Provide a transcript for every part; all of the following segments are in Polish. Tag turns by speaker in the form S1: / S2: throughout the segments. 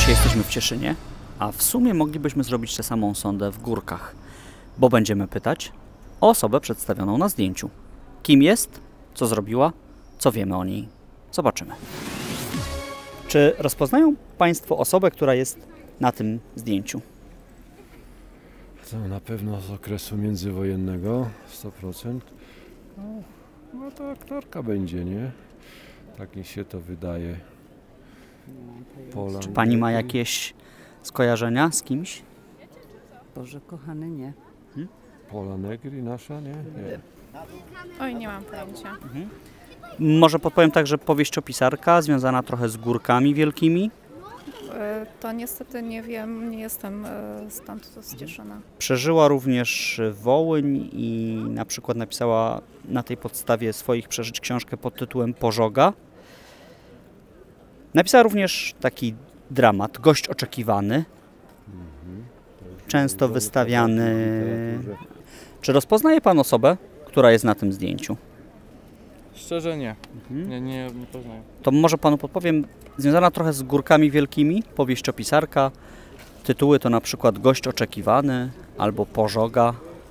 S1: Dzisiaj jesteśmy w Cieszynie, a w sumie moglibyśmy zrobić tę samą sondę w Górkach, bo będziemy pytać o osobę przedstawioną na zdjęciu. Kim jest, co zrobiła, co wiemy o niej. Zobaczymy. Czy rozpoznają Państwo osobę, która jest na tym zdjęciu?
S2: To na pewno z okresu międzywojennego, 100%. No to aktorka będzie, nie? Tak mi się to wydaje. Pola.
S1: Czy Pani ma jakieś skojarzenia z kimś?
S3: Boże kochany, nie.
S2: Pola Negri nasza, nie? Nie.
S4: Oj, nie mam pojęcia.
S1: Może podpowiem tak, że powieściopisarka związana trochę z Górkami Wielkimi.
S4: To niestety nie wiem, nie jestem stąd z Cieszyna.
S1: Przeżyła również Wołyń i na przykład napisała na tej podstawie swoich przeżyć książkę pod tytułem Pożoga. Napisała również taki dramat, Gość oczekiwany, często wystawiany. Czy rozpoznaje Pan osobę, która jest na tym zdjęciu?
S5: Szczerze nie. Nie poznaję.
S1: To może Panu podpowiem, związana trochę z Górkami Wielkimi, powieściopisarka. Tytuły to na przykład Gość oczekiwany albo Pożoga.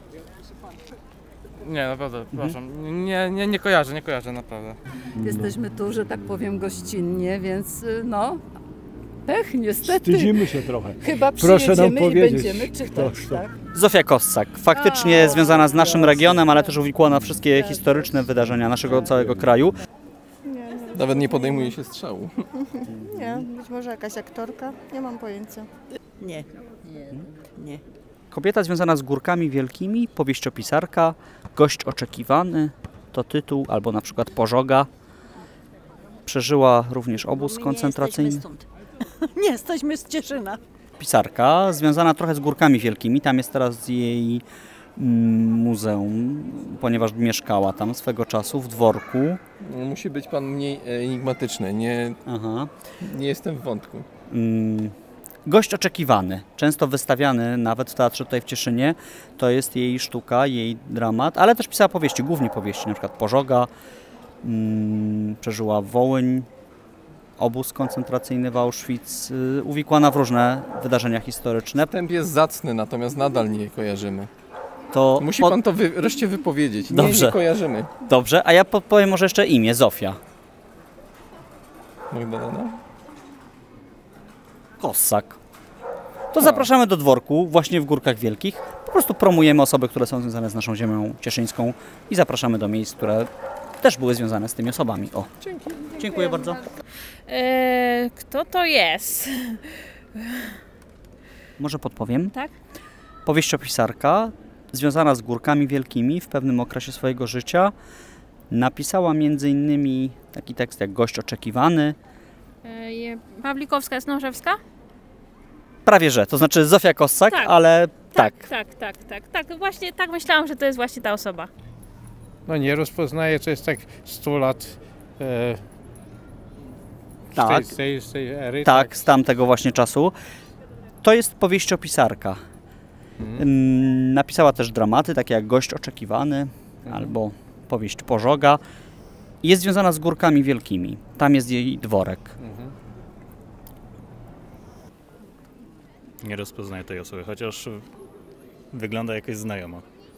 S5: Nie, naprawdę, przepraszam. Nie kojarzę, naprawdę.
S3: Jesteśmy tu, że tak powiem, gościnnie, więc no, pech niestety.
S2: Wstydzimy się trochę.
S3: Chyba
S2: Proszę nam
S3: przyjedziemy i
S2: powiedzieć,
S3: będziemy czytać,
S2: kto.
S3: tak?
S1: Zofia Kossak, faktycznie związana z naszym regionem, ale też uwikłana w wszystkie historyczne wydarzenia naszego całego kraju.
S6: Nawet nie podejmuje się strzału.
S7: Nie, być może jakaś aktorka, nie mam pojęcia.
S3: Nie. Nie.
S1: Kobieta związana z Górkami Wielkimi, powieściopisarka, Gość oczekiwany, to tytuł, albo na przykład Pożoga. Przeżyła również obóz koncentracyjny.
S3: Nie jesteśmy z Cieszyna.
S1: Pisarka związana trochę z Górkami Wielkimi, tam jest teraz jej muzeum, ponieważ mieszkała tam swego czasu w dworku.
S6: Musi być pan mniej enigmatyczny. Nie jestem w wątku.
S1: Gość oczekiwany, często wystawiany nawet w teatrze tutaj w Cieszynie, to jest jej sztuka, jej dramat, ale też pisała powieści, głównie powieści, na przykład Pożoga, przeżyła Wołyń, obóz koncentracyjny w Auschwitz, uwikłana w różne wydarzenia historyczne.
S6: Wstęp jest zacny, natomiast nadal nie kojarzymy.
S1: To
S6: Musi pan to wreszcie wypowiedzieć.
S1: Dobrze.
S6: Nie kojarzymy.
S1: Dobrze, a ja podpowiem może jeszcze imię, Zofia
S6: Magdalena?
S1: Kossak. To zapraszamy do dworku, właśnie w Górkach Wielkich. Po prostu promujemy osoby, które są związane z naszą ziemią cieszyńską i zapraszamy do miejsc, które też były związane z tymi osobami. O. Dziękuję bardzo.
S4: Kto to jest?
S1: Może podpowiem?
S4: Tak?
S1: Powieściopisarka związana z Górkami Wielkimi w pewnym okresie swojego życia. Napisała m.in. taki tekst jak Gość oczekiwany.
S4: Pawlikowska, Snożewska?
S1: Prawie że, to znaczy Zofia Kossak,
S4: Tak.
S1: ale tak.
S4: Tak, właśnie tak myślałam, że to jest właśnie ta osoba.
S8: No nie rozpoznaję, to jest tak 100 lat
S1: Tak.
S8: z tej ery.
S1: Tak, z tamtego właśnie czasu. To jest powieściopisarka. Napisała też dramaty, takie jak Gość oczekiwany albo powieść Pożoga. Jest związana z Górkami Wielkimi. Tam jest jej dworek.
S9: Nie rozpoznaję tej osoby, chociaż wygląda jakoś znajomo.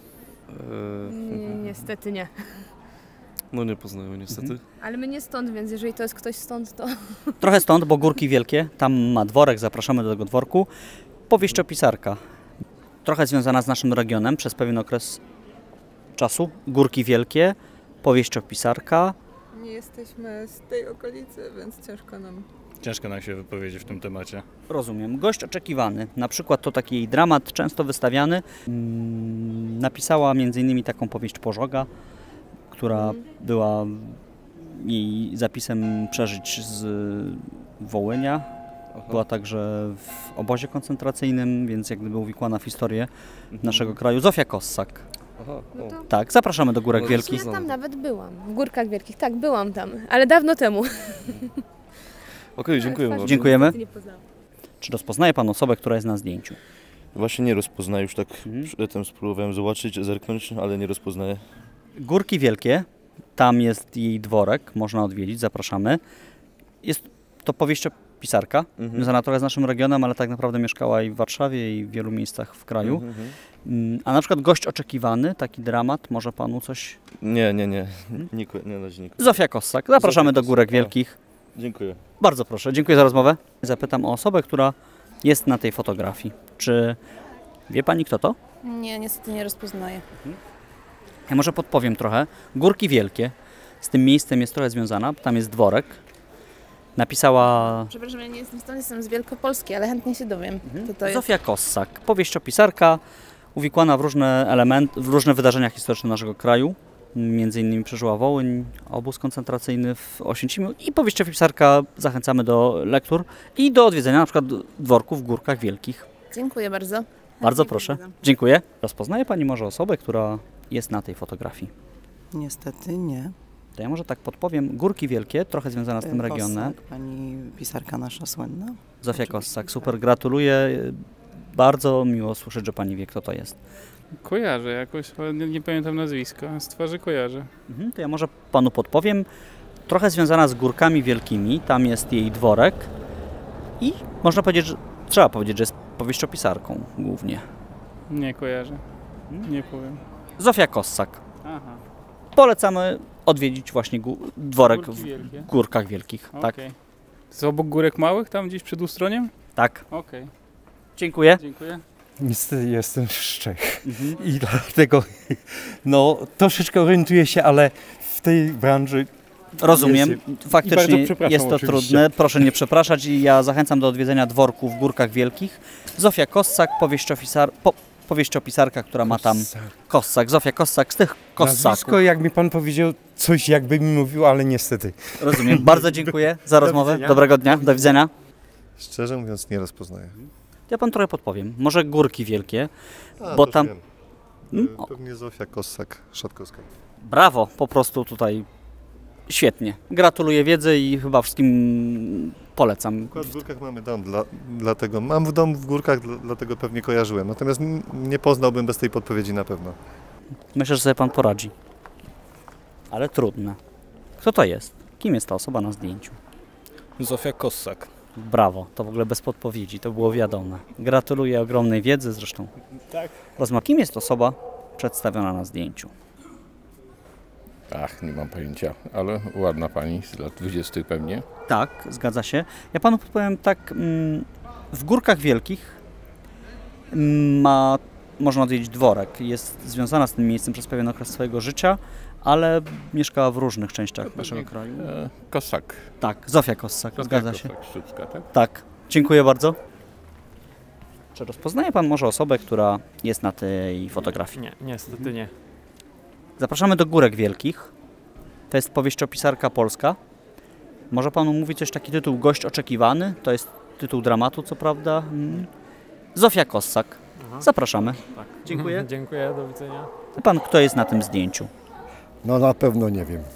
S7: Niestety nie.
S10: No nie poznaję niestety.
S7: Ale my nie stąd, więc jeżeli to jest ktoś stąd, to...
S1: Trochę stąd, bo Górki Wielkie, tam ma dworek, zapraszamy do tego dworku. Powieściopisarka, trochę związana z naszym regionem przez pewien okres czasu. Górki Wielkie, powieściopisarka.
S7: Nie jesteśmy z tej okolicy, więc
S9: Ciężko nam się wypowiedzieć w tym temacie.
S1: Rozumiem. Gość oczekiwany, na przykład to taki jej dramat, często wystawiany. Napisała m.in. taką powieść Pożoga, która była jej zapisem przeżyć z Wołynia. Była także w obozie koncentracyjnym, więc jak gdyby uwikłana w historię naszego kraju. Zofia Kossak. Tak, zapraszamy do Górek Wielkich.
S7: Ja tam nawet byłam, w Górkach Wielkich, tak, byłam tam, ale dawno temu.
S10: Okej, dziękuję bardzo.
S1: Dziękujemy. Czy rozpoznaje Pan osobę, która jest na zdjęciu?
S10: Właśnie nie rozpoznaję, już tak przedtem spróbowałem zobaczyć, zerknąć, ale nie rozpoznaję.
S1: Górki Wielkie, tam jest jej dworek, można odwiedzić, zapraszamy. Jest to powieściopisarka pisarka, związana trochę z naszym regionem, ale tak naprawdę mieszkała i w Warszawie, i w wielu miejscach w kraju. A na przykład Gość oczekiwany, taki dramat, może panu coś...
S10: Nie na razie nikogo.
S1: Zofia Kossak, zapraszamy do Górek Wielkich.
S10: Dziękuję.
S1: Bardzo proszę, dziękuję za rozmowę. Zapytam o osobę, która jest na tej fotografii. Czy wie pani, kto to?
S4: Nie, niestety nie rozpoznaję.
S1: Ja może podpowiem trochę. Górki Wielkie, z tym miejscem jest trochę związana, tam jest dworek. Napisała
S7: Przepraszam, ja nie jestem stąd, jestem z Wielkopolski, ale chętnie się dowiem, kto to jest.
S1: Zofia Kossak, powieściopisarka, uwikłana w różne elementy, w różne wydarzenia historyczne naszego kraju. Między innymi przeżyła Wołyń, obóz koncentracyjny w Oświęcimiu i powieściopisarka zachęcamy do lektur i do odwiedzenia na przykład dworku w Górkach Wielkich.
S7: Dziękuję bardzo.
S1: Bardzo proszę. Dziękuję. Rozpoznaje pani może osobę, która jest na tej fotografii?
S11: Niestety nie.
S1: To ja może tak podpowiem. Górki Wielkie, trochę związane z tym regionem.
S11: Kossak, pani pisarka nasza słynna.
S1: Zofia Kossak, super, gratuluję. Bardzo miło słyszeć, że pani wie, kto to jest.
S8: Kojarzę jakoś, ale nie pamiętam nazwiska, z twarzy kojarzę.
S1: To ja może panu podpowiem. Trochę związana z Górkami Wielkimi, tam jest jej dworek i można powiedzieć, że trzeba powiedzieć, że jest powieściopisarką głównie.
S8: Nie kojarzę, nie powiem.
S1: Zofia Kossak.
S8: Aha.
S1: Polecamy odwiedzić właśnie dworek
S8: Górki
S1: w
S8: Wielkie.
S1: Górkach Wielkich. Tak.
S8: To jest obok Górek Małych, tam gdzieś przed Ustroniem?
S1: Tak.
S8: Okej.
S1: Dziękuję.
S8: Dziękuję.
S12: Niestety jestem z Czech i dlatego troszeczkę orientuję się, ale w tej branży
S1: rozumiem, faktycznie
S12: bardzo
S1: jest to
S12: oczywiście.
S1: trudne, proszę nie przepraszać i ja zachęcam do odwiedzenia dworku w Górkach Wielkich. Zofia Kossak, powieściopisarka, która ma tam... Kossak, Zofia Kossak z tych Kossaków.
S12: Nazwisko, jak mi pan powiedział, coś jakby mi mówił, ale niestety.
S1: Rozumiem, bardzo dziękuję za rozmowę,
S12: widzenia.
S1: dobrego dnia, do widzenia.
S13: Szczerze mówiąc nie rozpoznaję.
S1: Ja pan trochę podpowiem, może Górki Wielkie,
S13: A,
S1: bo
S13: to
S1: tam...
S13: wiem. Pewnie Zofia Kossak-Szatkowska.
S1: Brawo, po prostu tutaj świetnie. Gratuluję wiedzy i chyba wszystkim polecam.
S13: Akurat w Górkach mamy dom, dlatego mam dom w Górkach, dlatego pewnie kojarzyłem. Natomiast nie poznałbym bez tej podpowiedzi na pewno.
S1: Myślę, że sobie pan poradzi. Ale trudne. Kto to jest? Kim jest ta osoba na zdjęciu?
S9: Zofia Kossak.
S1: Brawo, to w ogóle bez podpowiedzi, to było wiadome. Gratuluję ogromnej wiedzy zresztą.
S9: Tak.
S1: Kim jest osoba przedstawiona na zdjęciu?
S14: Ach, nie mam pojęcia, ale ładna pani z lat 20 pewnie.
S1: Tak, zgadza się. Ja panu powiem tak, w Górkach Wielkich można odwiedzić dworek. Jest związana z tym miejscem przez pewien okres swojego życia, ale mieszkała w różnych częściach naszego kraju.
S14: Kossak.
S1: Tak, Zofia Kossak, zgadza się.
S14: Kossak, Szczucka, tak?
S1: Tak, dziękuję bardzo. Czy rozpoznaje pan może osobę, która jest na tej fotografii?
S5: Nie, niestety nie.
S1: Zapraszamy do Górek Wielkich. To jest powieściopisarka polska. Może panu mówić coś, taki tytuł Gość oczekiwany? To jest tytuł dramatu, co prawda. Zofia Kossak. Zapraszamy.
S5: Tak.
S1: Dziękuję.
S5: Dziękuję, do widzenia.
S1: Wie pan, kto jest na tym zdjęciu?
S15: No na pewno nie wiem.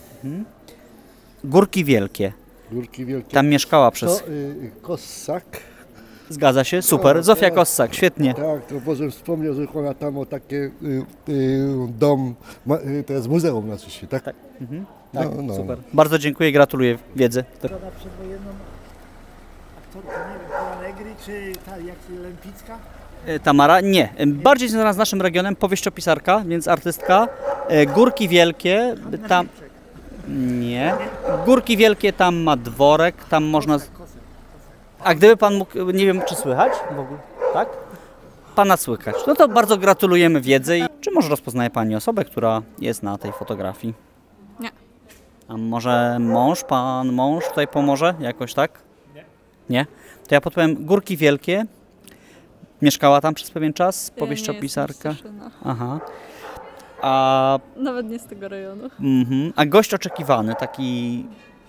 S1: Górki Wielkie.
S15: Górki Wielkie.
S1: Tam mieszkała przez...
S15: Kossak.
S1: Zgadza się, super. Zofia Kossak, świetnie.
S15: Tak, to może wspomniał, że ona tam o takie dom, to jest muzeum na się, tak?
S1: Tak,
S15: tak
S1: super. Bardzo dziękuję, gratuluję wiedzy.
S16: Przedwojenną aktorkę, nie wiem, Pola Negri, czy ta jak Lempicka?
S1: Tamara? Nie. Bardziej związana z naszym regionem, powieściopisarka, więc artystka. Górki Wielkie, tam... Nie. Górki Wielkie, tam ma dworek, tam można... A gdyby pan mógł, nie wiem, czy słychać w ogóle, tak? Pana słychać. No to bardzo gratulujemy wiedzy. Czy może rozpoznaje pani osobę, która jest na tej fotografii?
S4: Nie.
S1: A może pan mąż tutaj pomoże jakoś, tak? Nie. Nie? To ja podpowiem Górki Wielkie. Mieszkała tam przez pewien czas, powieściopisarka. Aha. A...
S4: Nawet nie z tego rejonu.
S1: A Gość oczekiwany, taki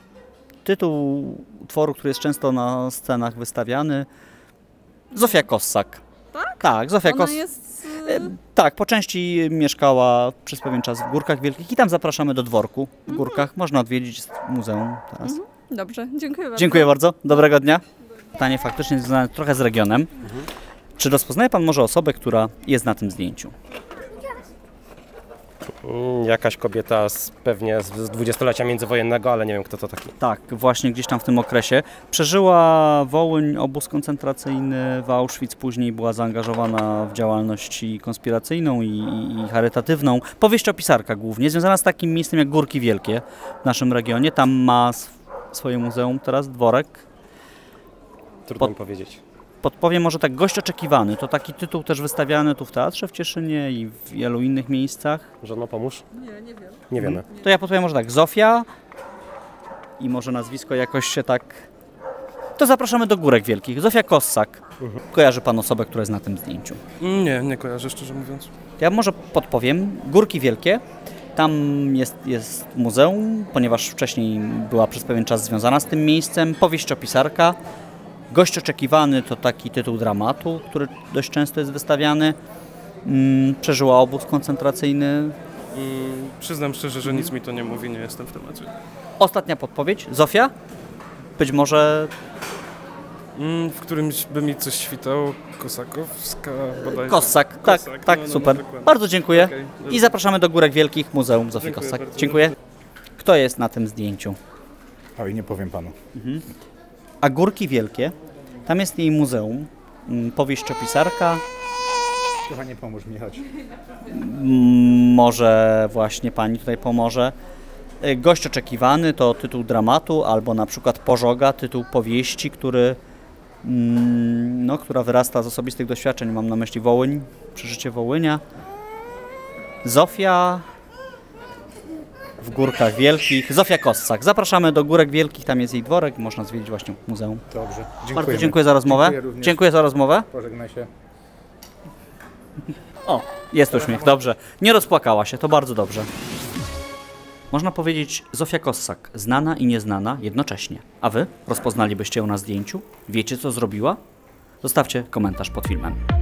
S1: tytuł utworu, który jest często na scenach wystawiany. Zofia Kossak.
S4: Tak?
S1: Tak, Zofia
S4: Ona
S1: Kossak.
S4: jest...
S1: Tak, po części mieszkała przez pewien czas w Górkach Wielkich i tam zapraszamy do dworku w Górkach. Można odwiedzić, jest muzeum teraz.
S4: Dobrze, dziękuję bardzo.
S1: Dziękuję bardzo, dobrego dnia. Pytanie faktycznie związane trochę z regionem. Czy rozpoznaje pan może osobę, która jest na tym zdjęciu?
S17: Jakaś kobieta pewnie z dwudziestolecia międzywojennego, ale nie wiem kto to taki.
S1: Tak, właśnie gdzieś tam w tym okresie. Przeżyła Wołyń, obóz koncentracyjny w Auschwitz, później była zaangażowana w działalność konspiracyjną i charytatywną. Powieściopisarka głównie, związana z takim miejscem jak Górki Wielkie w naszym regionie. Tam ma swoje muzeum teraz, dworek.
S17: Trudno mi powiedzieć.
S1: Podpowiem może tak, Gość Oczekiwany, to taki tytuł też wystawiany tu w Teatrze w Cieszynie i w wielu innych miejscach.
S17: Żadno pomóż? Nie wiem. Nie wiemy.
S1: To ja podpowiem może tak, Zofia i może nazwisko jakoś się tak... To zapraszamy do Górek Wielkich. Zofia Kossak. Kojarzy pan osobę, która jest na tym zdjęciu?
S5: Nie kojarzę, szczerze mówiąc.
S1: Ja może podpowiem, Górki Wielkie. Tam jest muzeum, ponieważ wcześniej była przez pewien czas związana z tym miejscem. Powieściopisarka. Gość Oczekiwany to taki tytuł dramatu, który dość często jest wystawiany. Przeżyła obóz koncentracyjny.
S5: Przyznam szczerze, że nic mi to nie mówi, nie jestem w temacie.
S1: Ostatnia podpowiedź. Zofia? Być
S5: w którymś by mi coś świtało. Kosakowska bodajże.
S1: Kossak, tak, super. Bardzo dziękuję. I zapraszamy do Górek Wielkich, Muzeum Zofii Kossak.
S5: Bardzo.
S1: Dziękuję. Kto jest na tym zdjęciu?
S9: Oj, nie powiem panu.
S1: A Górki Wielkie, tam jest jej muzeum, powieściopisarka.
S9: Kochanie, pomóż mi, chodź.
S1: Może właśnie pani tutaj pomoże. Gość Oczekiwany to tytuł dramatu, albo na przykład Pożoga, tytuł powieści, która wyrasta z osobistych doświadczeń. Mam na myśli Wołyń, przeżycie Wołynia. Zofia w Górkach Wielkich. Zofia Kossak. Zapraszamy do Górek Wielkich, tam jest jej dworek, można zwiedzić właśnie muzeum.
S9: Dobrze, dziękuję.
S1: Bardzo dziękuję za rozmowę. Dziękuję za rozmowę.
S9: Pożegnaj się.
S1: O, jest uśmiech, dobrze. Nie rozpłakała się, to bardzo dobrze. Można powiedzieć Zofia Kossak, znana i nieznana jednocześnie. A wy rozpoznalibyście ją na zdjęciu? Wiecie, co zrobiła? Zostawcie komentarz pod filmem.